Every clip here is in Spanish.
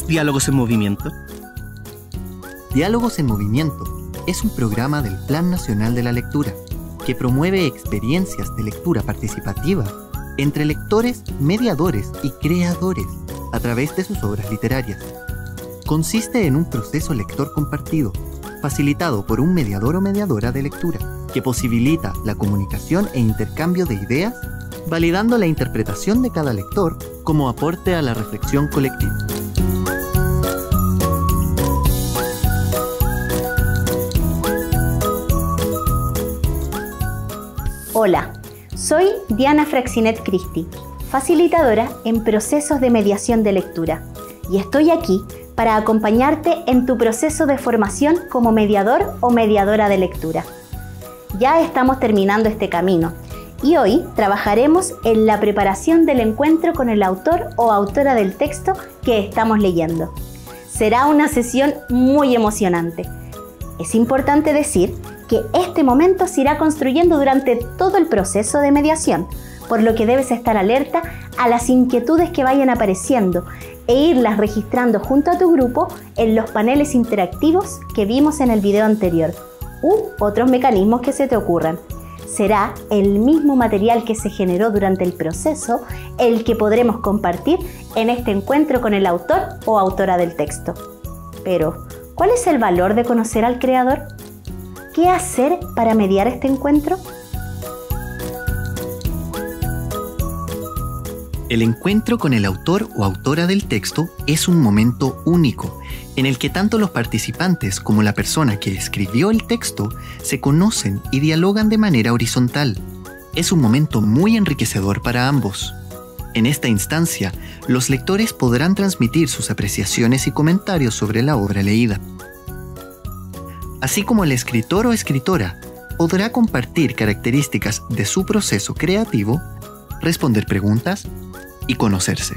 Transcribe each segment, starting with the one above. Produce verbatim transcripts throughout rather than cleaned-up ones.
Diálogos en Movimiento? Diálogos en Movimiento es un programa del Plan Nacional de la Lectura que promueve experiencias de lectura participativa entre lectores, mediadores y creadores a través de sus obras literarias. Consiste en un proceso lector compartido, facilitado por un mediador o mediadora de lectura, que posibilita la comunicación e intercambio de ideas, validando la interpretación de cada lector como aporte a la reflexión colectiva. Hola, soy Diana Fraxinet Cristi, facilitadora en procesos de mediación de lectura, y estoy aquí para acompañarte en tu proceso de formación como mediador o mediadora de lectura. Ya estamos terminando este camino y hoy trabajaremos en la preparación del encuentro con el autor o autora del texto que estamos leyendo. Será una sesión muy emocionante. Es importante decir que este momento se irá construyendo durante todo el proceso de mediación, por lo que debes estar alerta a las inquietudes que vayan apareciendo e irlas registrando junto a tu grupo en los paneles interactivos que vimos en el video anterior u otros mecanismos que se te ocurran. Será el mismo material que se generó durante el proceso el que podremos compartir en este encuentro con el autor o autora del texto. Pero, ¿cuál es el valor de conocer al creador? ¿Qué hacer para mediar este encuentro? El encuentro con el autor o autora del texto es un momento único, en el que tanto los participantes como la persona que escribió el texto se conocen y dialogan de manera horizontal. Es un momento muy enriquecedor para ambos. En esta instancia, los lectores podrán transmitir sus apreciaciones y comentarios sobre la obra leída. Así como el escritor o escritora podrá compartir características de su proceso creativo, responder preguntas y conocerse.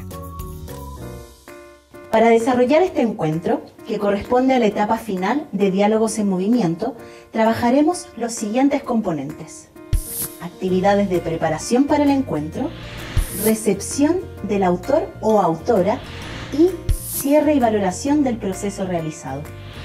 Para desarrollar este encuentro, que corresponde a la etapa final de Diálogos en Movimiento, trabajaremos los siguientes componentes: actividades de preparación para el encuentro, recepción del autor o autora y cierre y valoración del proceso realizado.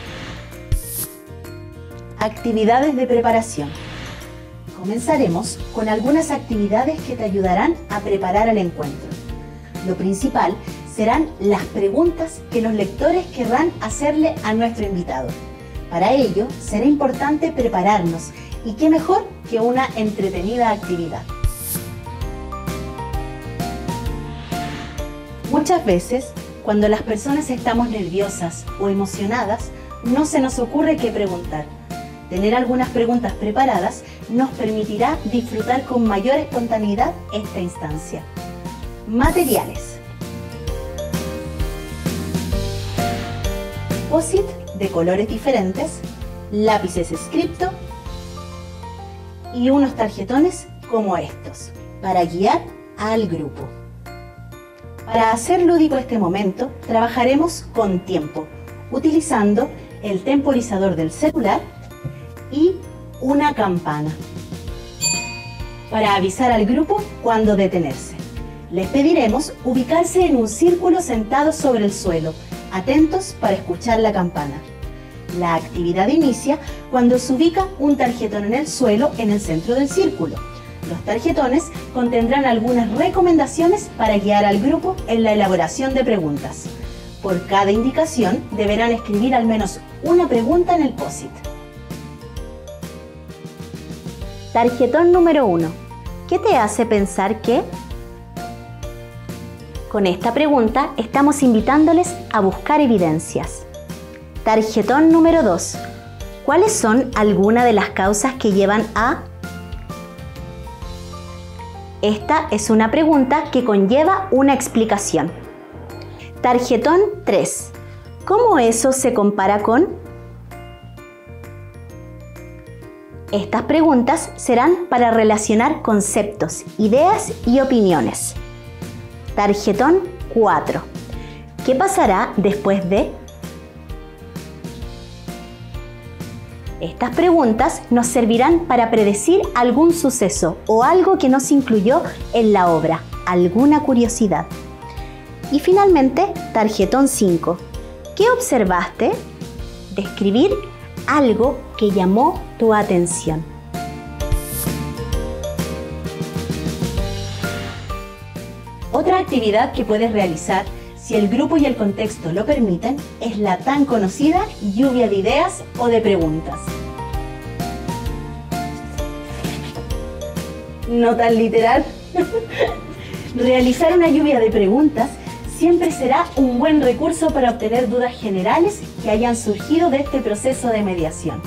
Actividades de preparación. Comenzaremos con algunas actividades que te ayudarán a preparar el encuentro. Lo principal serán las preguntas que los lectores querrán hacerle a nuestro invitado. Para ello, será importante prepararnos, y qué mejor que una entretenida actividad. Muchas veces, cuando las personas estamos nerviosas o emocionadas, no se nos ocurre qué preguntar. Tener algunas preguntas preparadas nos permitirá disfrutar con mayor espontaneidad esta instancia. Materiales. Post-it de colores diferentes, lápices Scripto y unos tarjetones como estos, para guiar al grupo. Para hacer lúdico este momento, trabajaremos con tiempo, utilizando el temporizador del celular y una campana para avisar al grupo cuando detenerse. Les pediremos ubicarse en un círculo sentados sobre el suelo, atentos para escuchar la campana. La actividad inicia cuando se ubica un tarjetón en el suelo en el centro del círculo. Los tarjetones contendrán algunas recomendaciones para guiar al grupo en la elaboración de preguntas. Por cada indicación deberán escribir al menos una pregunta en el post-it. Tarjetón número uno. ¿Qué te hace pensar que? Con esta pregunta estamos invitándoles a buscar evidencias. Tarjetón número dos. ¿Cuáles son algunas de las causas que llevan a? Esta es una pregunta que conlleva una explicación. Tarjetón tres. ¿Cómo eso se compara con? Estas preguntas serán para relacionar conceptos, ideas y opiniones. Tarjetón cuatro. ¿Qué pasará después de? Estas preguntas nos servirán para predecir algún suceso o algo que no se incluyó en la obra, alguna curiosidad. Y finalmente, tarjetón cinco. ¿Qué observaste? Describir algo que llamó tu atención. Otra actividad que puedes realizar, si el grupo y el contexto lo permiten, es la tan conocida lluvia de ideas o de preguntas. No tan literal. Realizar una lluvia de preguntas siempre será un buen recurso para obtener dudas generales que hayan surgido de este proceso de mediación.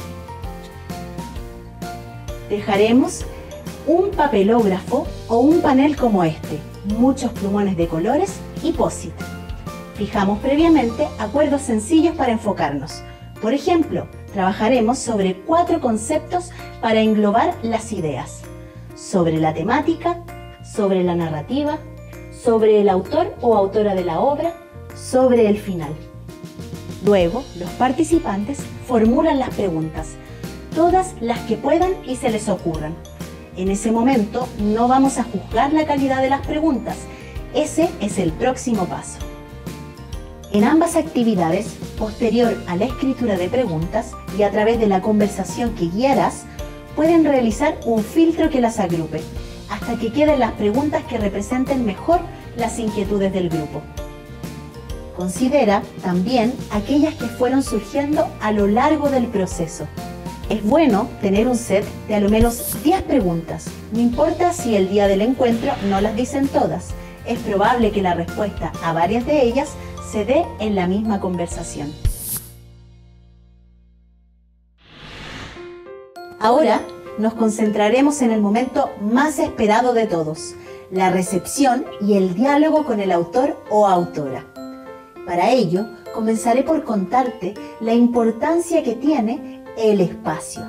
Dejaremos un papelógrafo o un panel como este, muchos plumones de colores y post-it. Fijamos previamente acuerdos sencillos para enfocarnos. Por ejemplo, trabajaremos sobre cuatro conceptos para englobar las ideas: sobre la temática, sobre la narrativa, sobre el autor o autora de la obra, sobre el final. Luego, los participantes formulan las preguntas, todas las que puedan y se les ocurran. En ese momento no vamos a juzgar la calidad de las preguntas, ese es el próximo paso. En ambas actividades, posterior a la escritura de preguntas y a través de la conversación que guiarás, pueden realizar un filtro que las agrupe, hasta que queden las preguntas que representen mejor las inquietudes del grupo. Considera también aquellas que fueron surgiendo a lo largo del proceso. Es bueno tener un set de al menos diez preguntas, no importa si el día del encuentro no las dicen todas, es probable que la respuesta a varias de ellas se dé en la misma conversación. Ahora nos concentraremos en el momento más esperado de todos, la recepción y el diálogo con el autor o autora. Para ello, comenzaré por contarte la importancia que tiene el espacio.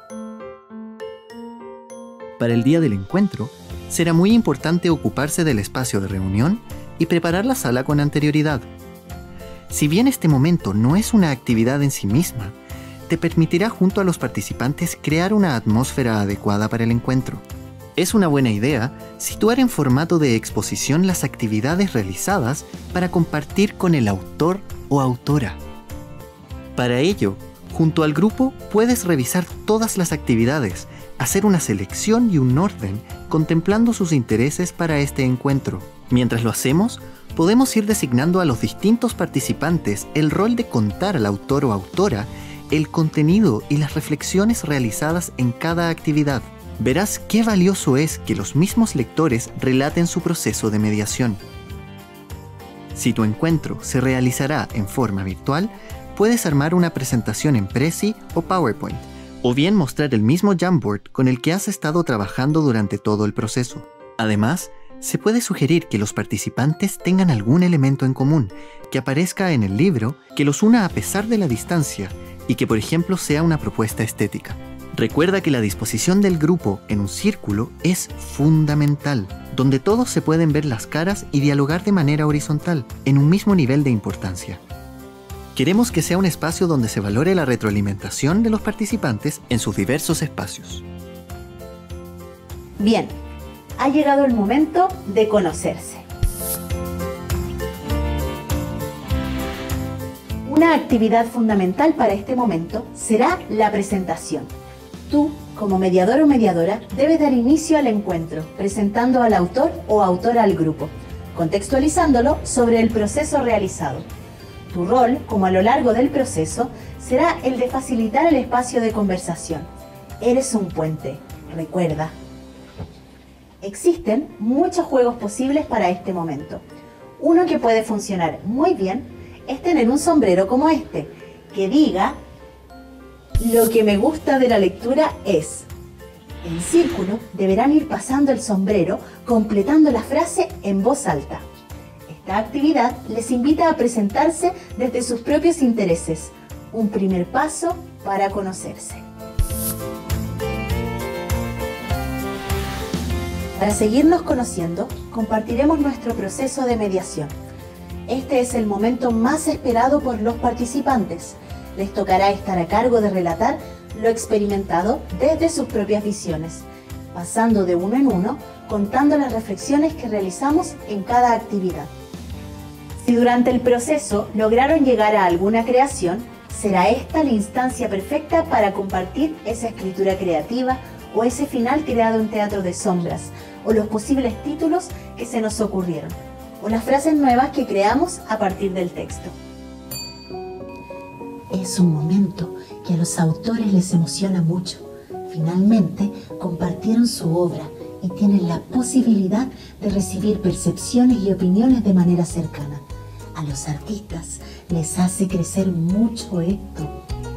Para el día del encuentro, será muy importante ocuparse del espacio de reunión y preparar la sala con anterioridad. Si bien este momento no es una actividad en sí misma, te permitirá junto a los participantes crear una atmósfera adecuada para el encuentro. Es una buena idea situar en formato de exposición las actividades realizadas para compartir con el autor o autora. Para ello, junto al grupo puedes revisar todas las actividades, hacer una selección y un orden contemplando sus intereses para este encuentro. Mientras lo hacemos, podemos ir designando a los distintos participantes el rol de contar al autor o autora el contenido y las reflexiones realizadas en cada actividad. Verás qué valioso es que los mismos lectores relaten su proceso de mediación. Si tu encuentro se realizará en forma virtual, puedes armar una presentación en Prezi o PowerPoint, o bien mostrar el mismo Jamboard con el que has estado trabajando durante todo el proceso. Además, se puede sugerir que los participantes tengan algún elemento en común, que aparezca en el libro, que los una a pesar de la distancia, y que por ejemplo sea una propuesta estética. Recuerda que la disposición del grupo en un círculo es fundamental, donde todos se pueden ver las caras y dialogar de manera horizontal, en un mismo nivel de importancia. Queremos que sea un espacio donde se valore la retroalimentación de los participantes en sus diversos espacios. Bien, ha llegado el momento de conocerse. Una actividad fundamental para este momento será la presentación. Tú, como mediador o mediadora, debes dar inicio al encuentro, presentando al autor o autora al grupo, contextualizándolo sobre el proceso realizado. Tu rol, como a lo largo del proceso, será el de facilitar el espacio de conversación. Eres un puente, recuerda. Existen muchos juegos posibles para este momento. Uno que puede funcionar muy bien es tener un sombrero como este, que diga: lo que me gusta de la lectura es. En círculo deberán ir pasando el sombrero, completando la frase en voz alta. Esta actividad les invita a presentarse desde sus propios intereses, un primer paso para conocerse. Para seguirnos conociendo, compartiremos nuestro proceso de mediación. Este es el momento más esperado por los participantes. Les tocará estar a cargo de relatar lo experimentado desde sus propias visiones, pasando de uno en uno, contando las reflexiones que realizamos en cada actividad. Si durante el proceso lograron llegar a alguna creación, será esta la instancia perfecta para compartir esa escritura creativa o ese final creado en Teatro de Sombras, o los posibles títulos que se nos ocurrieron, o las frases nuevas que creamos a partir del texto. Es un momento que a los autores les emociona mucho. Finalmente compartieron su obra y tienen la posibilidad de recibir percepciones y opiniones de manera cercana. A los artistas les hace crecer mucho esto.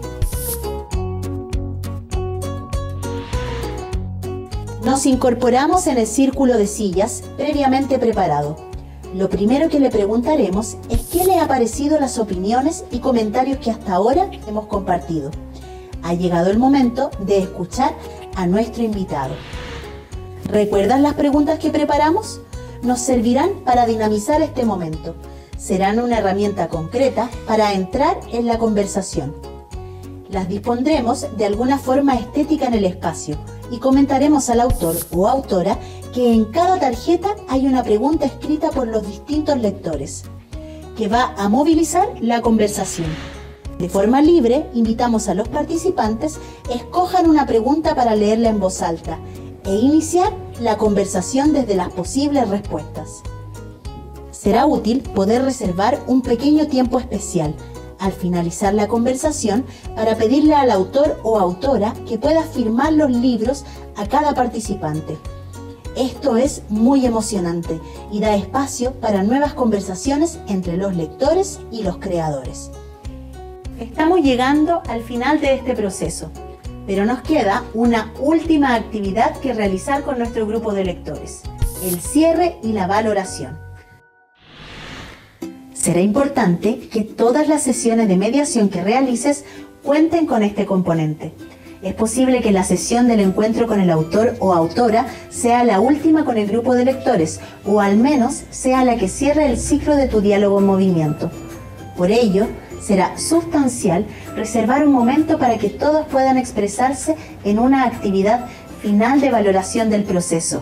Nos incorporamos en el círculo de sillas previamente preparado. Lo primero que le preguntaremos es qué le ha parecido las opiniones y comentarios que hasta ahora hemos compartido. Ha llegado el momento de escuchar a nuestro invitado. ¿Recuerdan las preguntas que preparamos? Nos servirán para dinamizar este momento. Serán una herramienta concreta para entrar en la conversación. Las dispondremos de alguna forma estética en el espacio y comentaremos al autor o autora que en cada tarjeta hay una pregunta escrita por los distintos lectores, que va a movilizar la conversación. De forma libre, invitamos a los participantes a escojan una pregunta para leerla en voz alta e iniciar la conversación desde las posibles respuestas. Será útil poder reservar un pequeño tiempo especial al finalizar la conversación para pedirle al autor o autora que pueda firmar los libros a cada participante. Esto es muy emocionante y da espacio para nuevas conversaciones entre los lectores y los creadores. Estamos llegando al final de este proceso, pero nos queda una última actividad que realizar con nuestro grupo de lectores: el cierre y la valoración. Será importante que todas las sesiones de mediación que realices cuenten con este componente. Es posible que la sesión del encuentro con el autor o autora sea la última con el grupo de lectores, o al menos sea la que cierre el ciclo de tu diálogo en movimiento. Por ello, será sustancial reservar un momento para que todos puedan expresarse en una actividad final de valoración del proceso.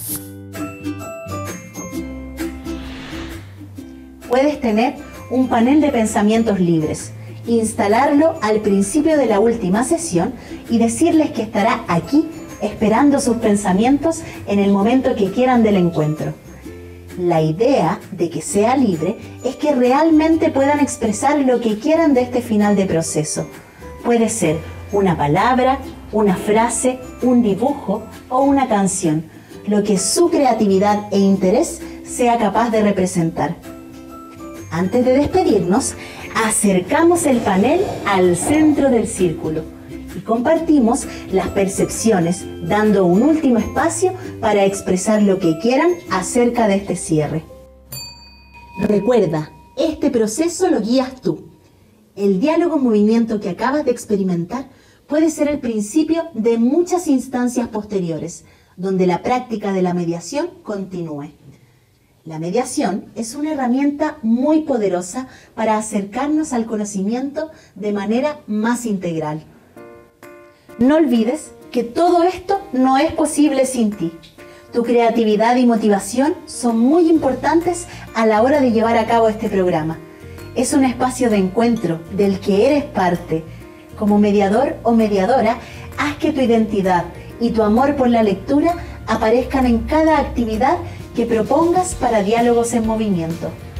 Puedes tener un panel de pensamientos libres, instalarlo al principio de la última sesión y decirles que estará aquí esperando sus pensamientos en el momento que quieran del encuentro. La idea de que sea libre es que realmente puedan expresar lo que quieran de este final de proceso. Puede ser una palabra, una frase, un dibujo o una canción, lo que su creatividad e interés sea capaz de representar. Antes de despedirnos, acercamos el panel al centro del círculo y compartimos las percepciones, dando un último espacio para expresar lo que quieran acerca de este cierre. Recuerda, este proceso lo guías tú. El diálogo en movimiento que acabas de experimentar puede ser el principio de muchas instancias posteriores, donde la práctica de la mediación continúe. La mediación es una herramienta muy poderosa para acercarnos al conocimiento de manera más integral. No olvides que todo esto no es posible sin ti. Tu creatividad y motivación son muy importantes a la hora de llevar a cabo este programa. Es un espacio de encuentro del que eres parte. Como mediador o mediadora, haz que tu identidad y tu amor por la lectura aparezcan en cada actividad que propongas para Diálogos en Movimiento.